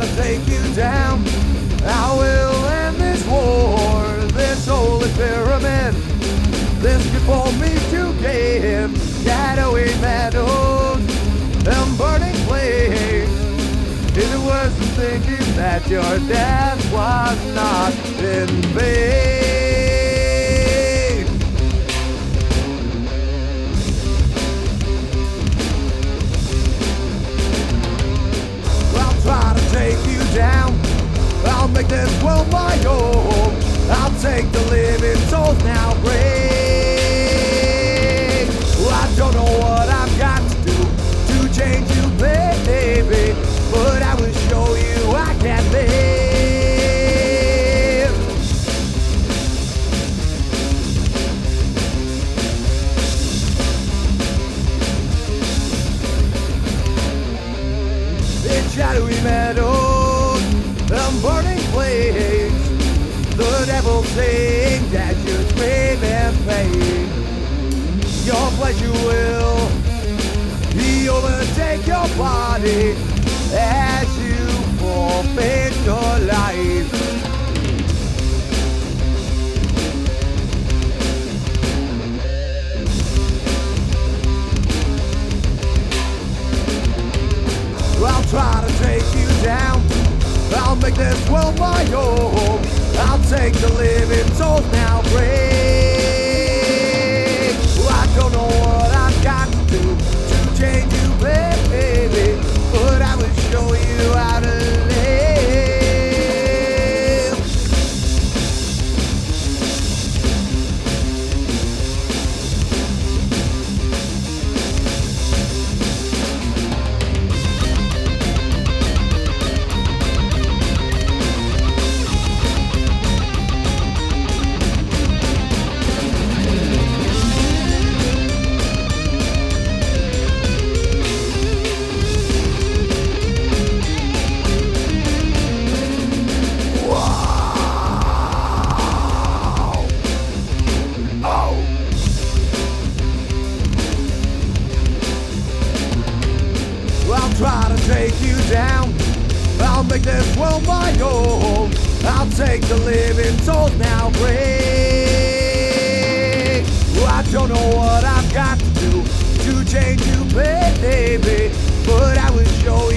to take you down. I will end this war, this holy pyramid. This before me to give shadowy meadows and burning flames. Is it worse than thinking that your death was not in vain? I'll try to take you down. I'll make this world my home. I'll take the living souls now break. I don't know what I've got to do to change you, baby, but I will show you I can live. In shadowy meadows and burning flames, the devil sings as you scream in pain. Your pleasure will overtake your body as you forfeit your life. I'll try to take you down. I'll make this world my home. I'll take the living souls now break. I don't know what I've got to do to change you, baby, but I will show you how to live. I'll try to take you down. I'll make this world my home. I'll take the living souls now break. I don't know what I've got to do to change you, baby, but I will show you.